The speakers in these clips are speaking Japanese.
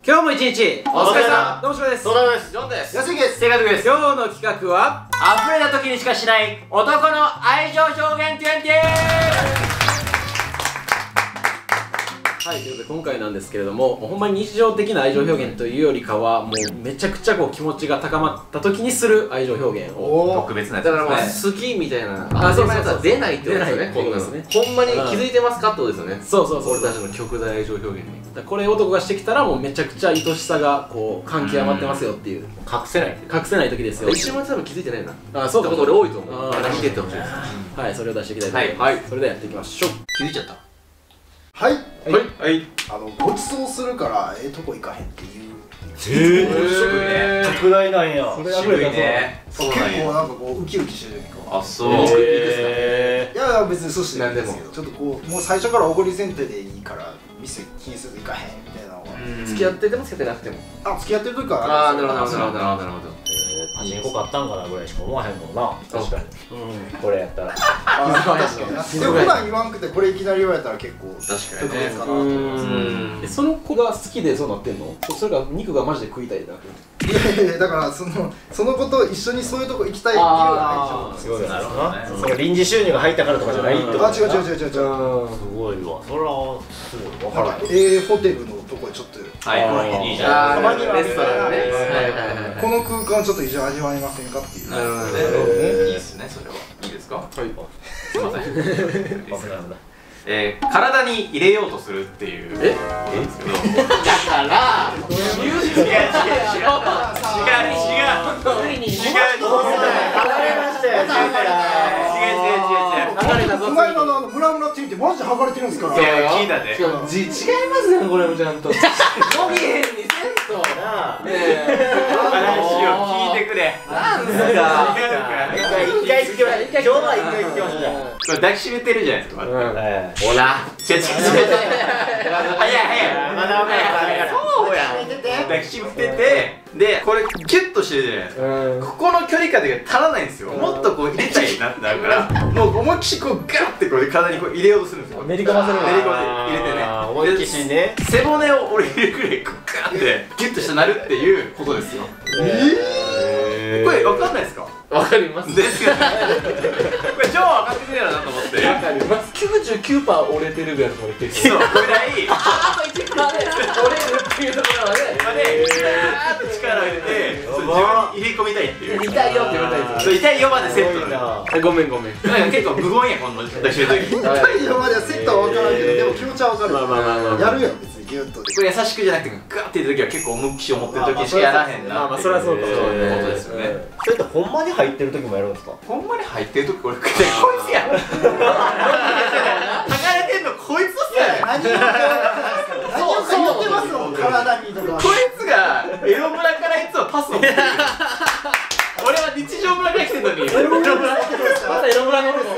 今日も一日お疲れ様。どうもしろです。 どうもです。 ジョンです。 安井です。 正確です。 今日の企画は溢れた時にしかしない男の愛情表現20。 はい、ということで今回なんですけれども、ほんまに日常的な愛情表現というよりかはもうめちゃくちゃこう気持ちが高まった時にする愛情表現を特別なやつだからですね。 好きみたいなそうそうそうやつは出ないってことですよね。 出ないこんなのってことですねほんまに気づいてますかってことですよね。 そうそうそう俺たちの極大愛情表現にだからこれ男がしてきたらもうめちゃくちゃ愛しさがこう感極まってますよっていう隠せない。 隠せない時ですよ。 一瞬も多分気づいてないな。 あ、そうか。 ってこと俺多いと思う。 あー見てってほしいです。 はい、それを出していきたいと思います。 はいそれではやっていきましょう。 気づいちゃった。 はい、 はい。 ごちそうするからとこ行かへんっていう特大なんや。 それ渋いね。 結構なんかこうウキウキしてるんかあ、そう。 いや別に寿司なんですけどちょっとこうもう最初からおごり前提でいいから店気にせず行かへんみたいなのが付き合ってても付き合ってなくても。 付き合ってる時からああ、なるほどなるほどなるほど。 パチンコ買ったんかなぐらいしか思わへんもんな。確かに。これやったら。 確かになでも普段言わんくてこれいきなり言われたら結構特別かなと思いますその子が好きでそうなってんの？それが肉がマジで食いたいだけ？ いやだからその子と一緒にそういうとこ行きたいっていう愛情すごいな。 なるほどね。 その臨時収入が入ったからとかじゃないってこと。 違うすごいわ。それはすごい分からん。 ホテルのとこでちょっとはい、いいじゃん。 たまにはレストランね。 この空間ちょっと一緒に味わいませんかっていうなるほどね。いいですね、それは。いいですか？ はい。 すいません。 危ない体に入れようとするっていうことなんですけど。だから違う。 お前のムラムラって言ってマジで剥がれてるんですからいや、聞いたで。 違いますよ、これもちゃんと。伸びへんにせんと。 話を聞いてくれ。 なんすか。 一回聞きましょう。今日は一回聞きましょうじゃこれ抱きしめてるじゃないですか。 あ。 ほら。違う。早い。 まだ分かる。 そうや。抱きしめてて、で、これキュッとしてるじゃないですか。ここの距離感が足らないんですよ。もっとこう入れたいなってなるから、もう思いっきりこうガッてこう体にこう入れようとするんですよ。 練り込ませる。 練り込ませて入れてね。 思いっきしね。 背骨を俺入れるくらいこうガッてギュッとしてなるっていうことですよ。これ分かんないですか？ わかります。 ですよね。これ超分かってくれるなと思って。 わかります。99% 折れてるぐらいのところにそう、これぐらい。 折れるっていうところまで。 今ね、ガーッと力を入れて、自分に入れ込みたいっていう。 痛いよって言われたいです。 そう、痛いよまでセットなの。 ごめん。 なんか結構無言や、この抱きしめる時。 太陽まではセットは分からんけどでも気持ちは分かるやるよ別にギュッとこれ優しくじゃなくて、ガーって入れる時は結構思いっきり思ってる時しかやらへんな。 そりゃそうか。 そういうことですよね。 それってほんまに入ってる時もやるんですか？ ほんまに入ってる時これ、こいつや。剥がれてんのこいつっすやね。 何を言ってますもん体にとかこいつがエロ村からいつもパスを持ってる。俺は日常村から来てんのにエロ村またエロ村乗るの？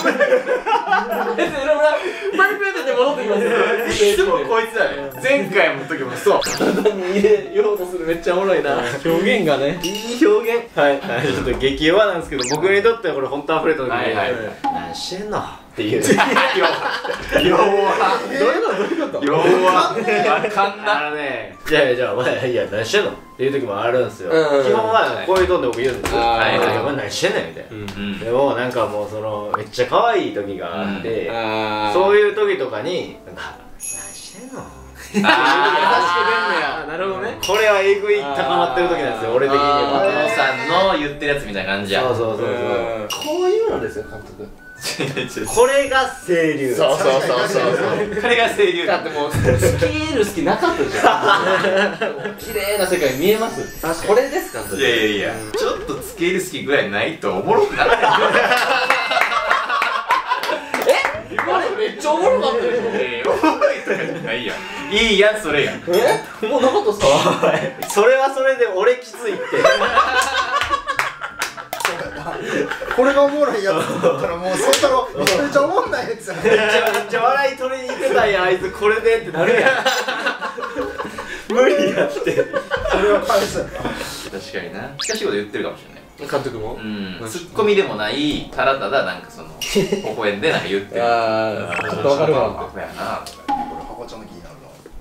エロ村パイプやってて戻ってきますよ。 いつもこいつだね。前回の時もそう。 体に入れようとするめっちゃおもろいな。 表現がね。 いい表現。はい、ちょっと激弱なんですけど、僕にとってはこれ本当溢れた時に何してんのっていう。 弱どういうこと弱わかんな。 じゃあお前いや何してんのっていう時もあるんですよ。基本はこういうトーンで僕言うんですよ。お前何してんねんみたいな。でもなんかもうそのめっちゃ可愛い時があって、そういう時とかになんか何してんの。優しく出んねや。 なるほどね。 これはえぐい高まってる時なんですよ、俺的には。 お父さんの言ってるやつみたいな感じや。 そうこういうのですよ、監督。これが清流。 そう。これが清流。 だってもうスケール好きなかったじゃん。綺麗な世界見えます。これですか？ いや。ちょっとつける好きぐらいないとおもろくならない。 あれめっちゃおもろかったでしょ。 おもろいとかじゃないやん。いいやん、それやん。 もうなかったっすか？ それはそれで俺きついって。 これがおもろいやつだったらもうそんたろめちゃめちゃおもんないやつやめっちゃ笑い取りに行ってたんや、あいつこれでってなるやん。無理やって。 それは返すやん確かにな。近しいこと言ってるかもしれない。 監督も？ ツッコミでもないただただなんかその微笑んでなんか言ってる。 ああ、ちょっとわかるわ。 アホやなとか。 これハコちゃんの気になるな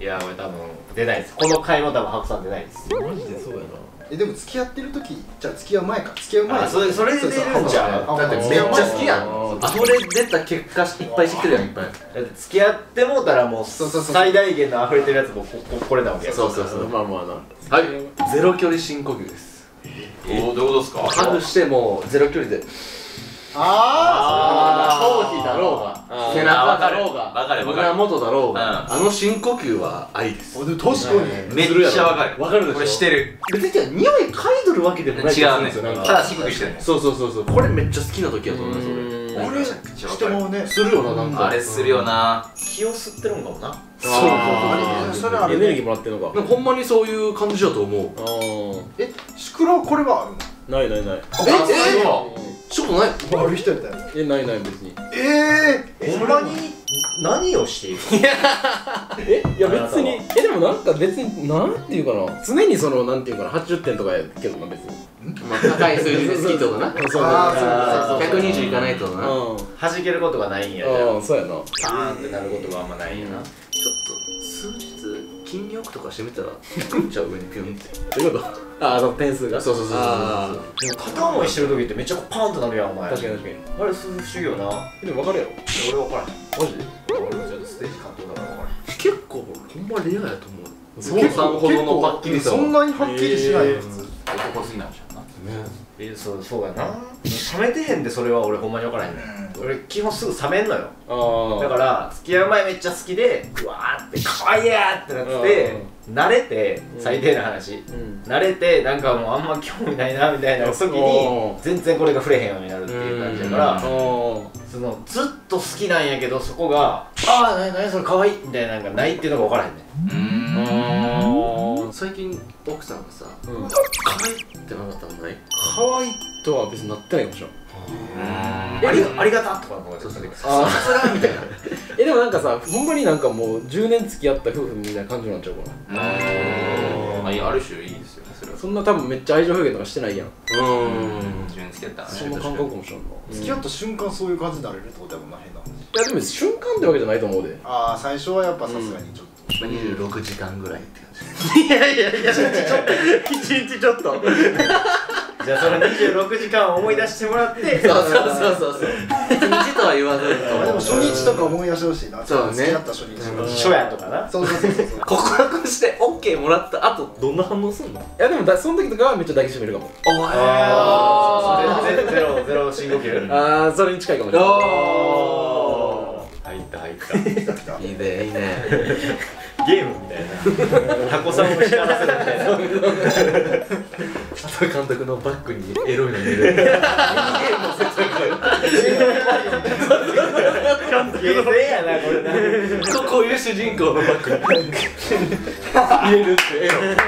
いや俺多分出ないです。この回も多分ハクさん出ないです。 マジでそうやな。 でも付き合ってる時じゃあ付き合う前か付き合う前それで出るんじゃん。 だってめっちゃ好きやん。あそれ出た結果いっぱい知ってるやんいっぱい。 だって付き合ってもうたらもう最大限の溢れてるやつもこれなわけや。 そうそうそう。 まあまあな。 はい。ゼロ距離深呼吸です。 どういうことですか？ ハグしてもゼロ距離で。頭皮だろうが背中だろうが胸元だろうがあの深呼吸は愛です。 確かにめっちゃわかる。 わかるでしょ。 これしてる。 別に匂い嗅いどるわけでもない。 違うね。ただ深呼吸してる。そうそうそうそう。これめっちゃ好きな時やと思います俺。 あれしてもねするよな。なんかあれするよな。 気を吸ってるんかもな。 それあるエネルギーもらってるのか。 ほんまにそういう感じだと思う。 シクラはこれはあるの？ ないないない。 ちょっとない。 ある人やったよ。 ないない別に。 ほんまに何をしているの？ いや別にでもなんか別になんていうかな、常にそのなんていうかな80点とかやけどな別に。 まあ高い数字で好きってことな。120いかないとな。 弾けることがないんや。 そうやな。 パーンってなることがあんまないんやな。 ちょっと数日筋力とかしてみたらくんちゃう上にピュンって。 どういうこと？あの点数が。 そうそうそうそう。 でも片思いしてる時ってめっちゃパーンってなるやんお前。 確かに確かに。 あれ不思議よな。 でも分かるやろ。 俺分からへん。 マジで？ 俺もちょっとステージ担当だから分からへん。 結構ほんまレアやと思う。 そうさんほどのパッキリさそんなにはっきりしないよ普通。 男すぎなんじゃんな。 そうやな。冷めてへんでそれは俺ほんまに分からへんねん。俺基本すぐ冷めんのよ。だから付き合う前めっちゃ好きでうわーって可愛いやーってなって慣れて最低な話慣れてなんかもうあんま興味ないなみたいな時に全然これが触れへんようになるっていう感じだからそのずっと好きなんやけどそこがああ何それ可愛いみたいなのがないっていうのが分からへんねん。 最近奥さんがさ可愛いってなったのない？ 可愛いとは別になってないかもしれない。 ありがたとかの方がちょっとさすがみたいな。 でもなんかさほんまになんかもう10年付き合った夫婦みたいな感じになっちゃうかな。 いやある種いいですよねそれは。 そんな多分めっちゃ愛情表現とかしてないやん。 自分付き合ったらそんな感覚かもしれんな。 付き合った瞬間そういう感じになれるってことやもんな変な話。 いやでも瞬間ってわけじゃないと思うで。 最初はやっぱさすがにちょっと 26時間ぐらいって感じ。 いや1日ちょっとじゃあその26時間を思い出してもらってそう1日とは言わずでも初日とか思い出してほしいな。 そうね。 付き合った初日初夜とかな。 そう告白して OK もらった後どんな反応すんの？ いやでもその時とかはめっちゃ抱きしめるかも。 ゼロ深呼吸。 それに近いかもしれない。 入ったいいねいいね。 ゲームみたいなタコさんを光らせるみたいな。 佐藤監督のバッグにエロいの入れる。 ゲームやなこれな。 こういう主人公のバッグに入れるってエロ。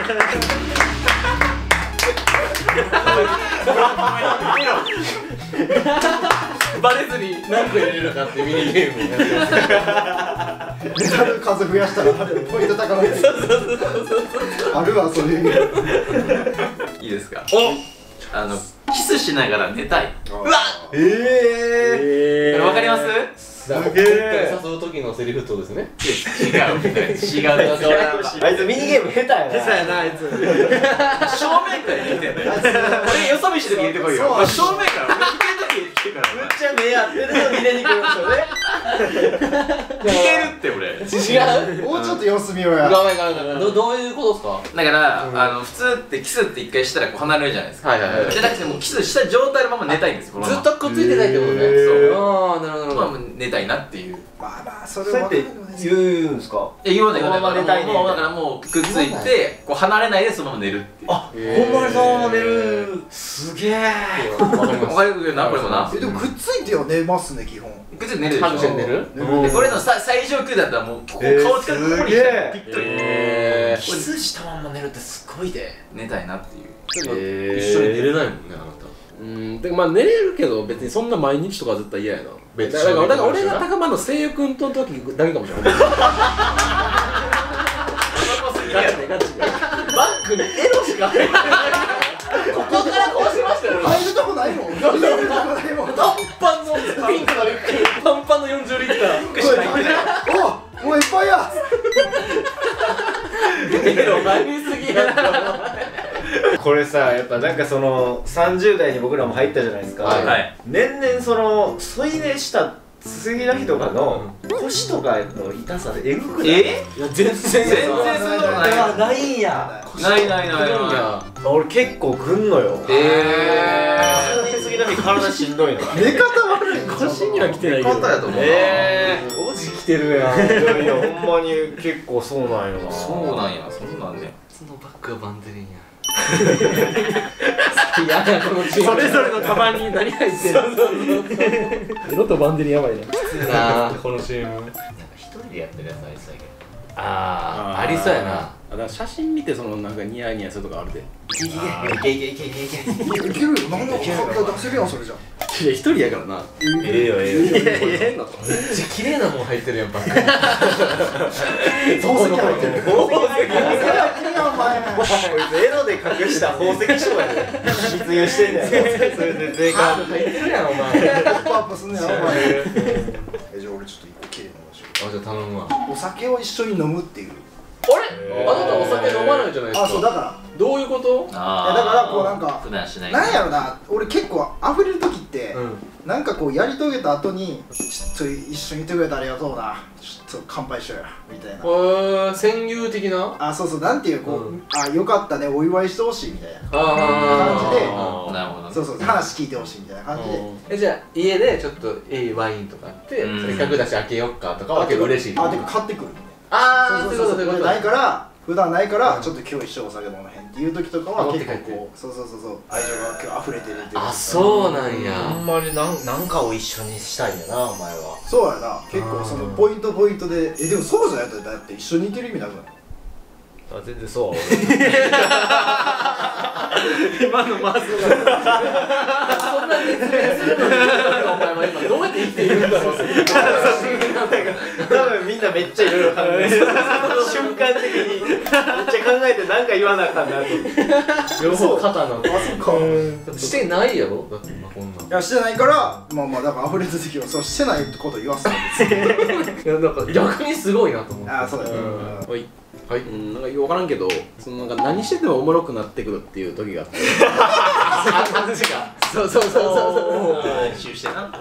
バレずに何個入れるのかっていうミニゲームをやってます。 メダル数増やしたらポイント高まる。あるわそういうゲーム。 いいですか？キスしながら寝たい。 うわっ。 わかります？ すげえ。誘う時のセリフとですね。 違う。 あいつミニゲーム下手やな。 下手やなあいつ。 正面から言ってんだよ。俺よそ見して入れてこいよ。正面から俺聞ける時入れてきてから。 めっちゃ目合ってるのに入れに来るんですよね。 聞けるって俺。 違う。 もうちょっと様子見ようや。 ごめんどういうことですか？ だから普通ってキスって一回したらこう離れるじゃないですか。 はい。 じゃなくてもうキスした状態のまま寝たいんですよ。 ずっとくっついてないってことね。 そう。 ああなるほど。 まあ寝たいなっていう。 まあそれはそうやって言うんですか？ 言わないこのまま寝たいね。 もうだからもうくっついてこう離れないでそのまま寝るっていう。 あ、ほんまにそのまま寝る。すげえ。 わかるなこれもな。 でもくっついては寝ますね基本。 くっついて寝るでしょ。 ハグして寝る？ でこれの最上級だったらもうここ顔近くここに来たらぴったり。 キスしたまんま寝るってすごいで。 寝たいなっていう。 一緒に寝れないもんねあなた。 でまあ寝れるけど別にそんな毎日とかは絶対嫌やな。だから俺が高間の声優君との時だけかもしれない。ガチでバッグにエロしか入ってない。ここからこうしましたよ。 入るとこないもん。入るとこないもん。 パンパンのピンクのリュック、パンパンの40リッター。 おいっぱいや。 すぎやな。 これさ、やっぱなんかその30代に僕らも入ったじゃないですか。年々その添い寝した次の日とかの腰とかの痛さでえぐくない？いや全然そんなことないんや。 ない俺結構くんのよ。次の日体しんどいの。 寝方悪い。 腰には来てないけど。 寝方やと思う。 おじ来てるやん。いやほんまに結構そうなんよな。 そうなんや、そんなんね。 そのバッグはバンデリンや。 いやこのチームそれぞれのカバンに何入ってるの？色とバンデリンやばいね。 なあこのチーム。なんか一人でやってるやつありそうやけど。 ありそうやな。だから写真見てそのなんかニヤニヤするとかあるで。 いけるよ。なんで出せるやんそれじゃ。 いや一人やからな。 ええよええよ。 めっちゃ綺麗なもん入ってるやんバッグ。 宝石入ってる。宝石入ってるやんお前。 こいつエロで隠した宝石商やで。密輸してんだよ。それで税関入ってるやんお前。 ポップアップすんねやお前。じゃあ俺ちょっと一個綺麗な場所。 あ、じゃあ頼むわ。 お酒を一緒に飲むっていう。 あれ？あなたお酒飲まないじゃないですか。 あ、そうだから。 どういうこと？ だからこうなんか普段しない。 なんやろな、俺結構溢れる時ってなんかこうやり遂げた後にちょっと一緒にいてくれてありがとうな、ちょっと乾杯しようやみたいな。 戦友的な？ あ、そうそう、なんていうこう、あ、よかったね、お祝いしてほしいみたいな感じで、 なるほど。 そうそう、話聞いてほしいみたいな感じで。 じゃあ家でちょっとワインとかあってせっかくだし開けよっかとかは結構嬉しい。 あ、てか買ってくるみたいな。 ああ、 そうそうそう、ないから普段ないからちょっと今日一緒お酒飲まへんっていう時とかは結構こう、そうそうそうそう、愛情が今日溢れてるっていう。 あ、そうなんや。 ほんまになんかを一緒にしたいんやなお前は。 そうやな、結構そのポイントで、でもそうじゃないとだって一緒にいてる意味なくない？ あ、全然そう。 今のマスがそんな説明するのにお前は今どうやって生きているんだろう。 多分みんなめっちゃいろいろ考えてる。瞬間的にめっちゃ考えて何か言わなあかんなと。 両方肩の。 あ、そうか。 してないやろだって今こんなん。 いや、してないから、まあだから溢れた時はそうしてないってことを言わせたんですよ。 いやなんか逆にすごいなと思って。 あ、そうだね。 はい、なんか分からんけど、そのなんか何しててもおもろくなってくるっていう時があって。 話が。 そう。 練習してな。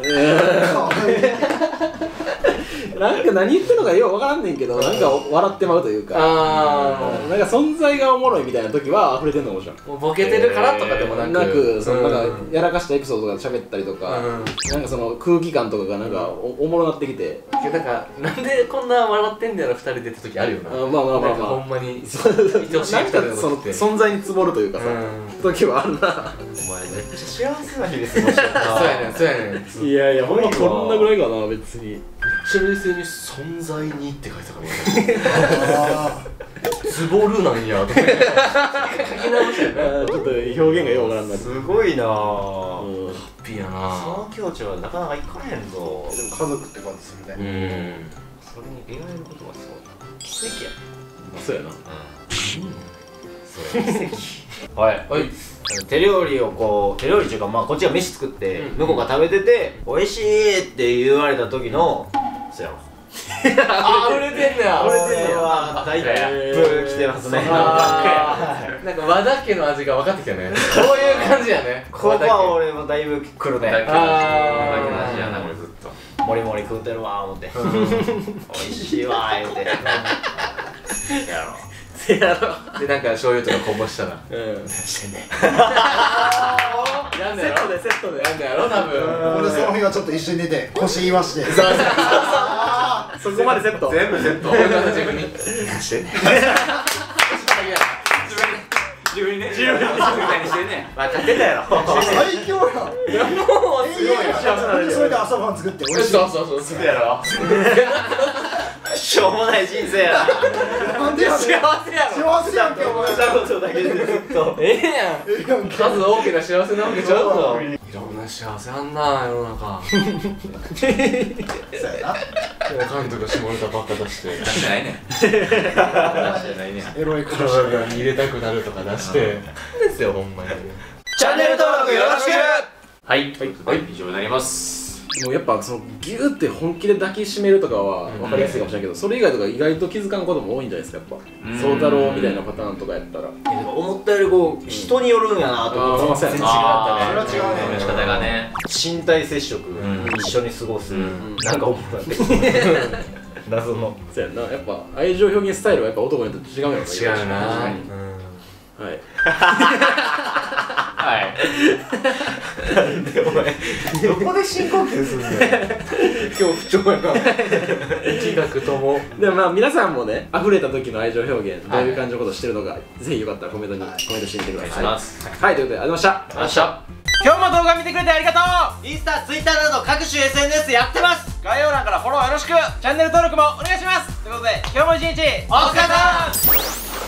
なんか何言ってんのかよう分からんねんけど、なんか笑ってまうというか、なんか存在がおもろいみたいな時は溢れてんのかもしれん。 もうボケてるからとかでもなく、 そのなんかやらかしたエピソードとか喋ったりとか、なんかその空気感とかがなんかおもろなってきて、 なんかなんでこんな笑ってんだよ2人でって時あるよな。 まあほんまにいてほしい2人でその存在につぼるというかさ、時はあるな。 お前めっちゃ幸せな日ですよ。 そうやねん。 いやいや、ほんまこんなぐらいかな、別に。 めっちゃ冷静に存在にって書いてたからつぼるなんやとか書き直したよね。 ちょっと表現がよくわからんな。 すごいなぁ。 ハッピーやな。 その境地はなかなかいかへんぞ。 でも家族って感じするね。 それに恋愛のことはそう奇跡や。 そうやな。 そうや奇跡。はい。手料理っていうか、まあこっちが飯作って向こうが食べてて美味しいって言われた時のそうやろ。 あ、売れてんねや。 これはだいぶ来てますね。 なんか和田家の味が分かってきたね。こういう感じやね。 ここは俺もだいぶ来るね。 和田家の味やな、これずっと。 もりもり食うてるわー思って美味しいわー言うてやろでなんか醤油とかこぼしたらしてんねなんだやろセットでなんだやろ多分。 俺その日はちょっと一緒に寝て腰言わしてそこまでセット全部セット。 自分にしてんね自分にしてんね。 分かってたやろ最強やん。 もうすごい俺それで朝晩作って俺そうすぐやろしょうもない人生やなんでやねん。 幸せやろ。 幸せやんけお前。 したことだけでずっとええやん。数多けな幸せなわけちゃうぞ。 いろんな幸せあんな世の中。 そうやな。 おかんとか下ネタばっか出して出してないねん。出してないねん。 エロいこと体に入れたくなるとか出してですよほんまに。 チャンネル登録よろしくはい、以上になります。 もうやっぱそのギューって本気で抱きしめるとかは分かりやすいかもしれないけど、それ以外とか意外と気づかんことも多いんじゃないですか。やっぱ宗太郎みたいなパターンとかやったら思ったよりこう人によるんやなと思って、全然違ったね。 それは違うね。 仕方がね、 身体接触一緒に過ごすなんか思ったけど謎の。 そうやんな、やっぱ愛情表現スタイルはやっぱ男によって違うよね。 違うな。 はいはい。 でお前どこで深呼吸すんのよ。 今日不調やな。 気学とも。 でもまあ皆さんもね、溢れた時の愛情表現どういう感じのことしてるのか、ぜひよかったらコメントしてみてください。はい、ということでありがとうございました。今日も動画見てくれてありがとう。 インスタ、ツイッターなど各種 SNS やってます。 概要欄からフォローよろしく。チャンネル登録もお願いします。ということで今日も一日お疲れ様。